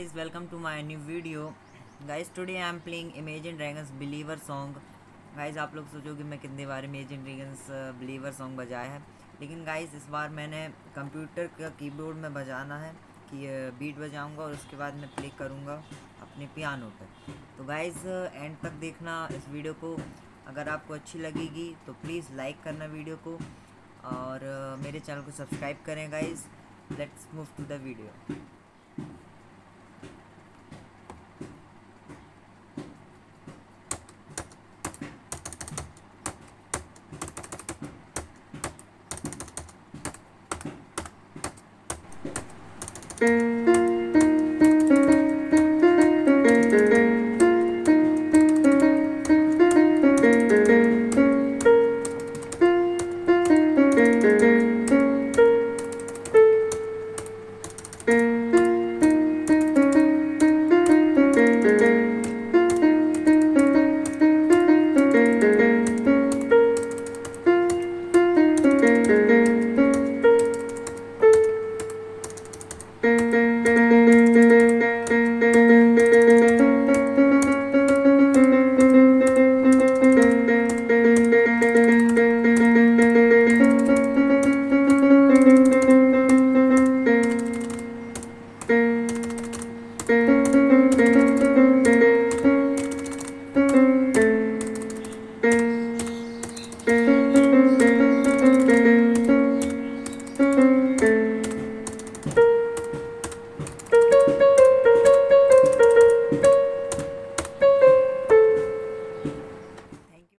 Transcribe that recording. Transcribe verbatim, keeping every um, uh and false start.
Guys, welcome to my new video. Guys, today I am playing Imagine Dragons Believer song. Guys, आप लोग सोचोगे मैं कितनी बार Imagine Dragons Believer song बजाया है, लेकिन गाइस इस बार मैंने कंप्यूटर का कीबोर्ड में बजाना है कि बीट बजाऊंगा और उसके बाद मैं प्ले करूंगा अपने पियानो पर। तो गाइस एंड तक देखना इस वीडियो को। अगर आपको अच्छी लगेगी तो प्लीज़ लाइक करना वीडियो को और मेरे चैनल को सब्सक्राइब करें। Guys, let's move to the video. Thank you.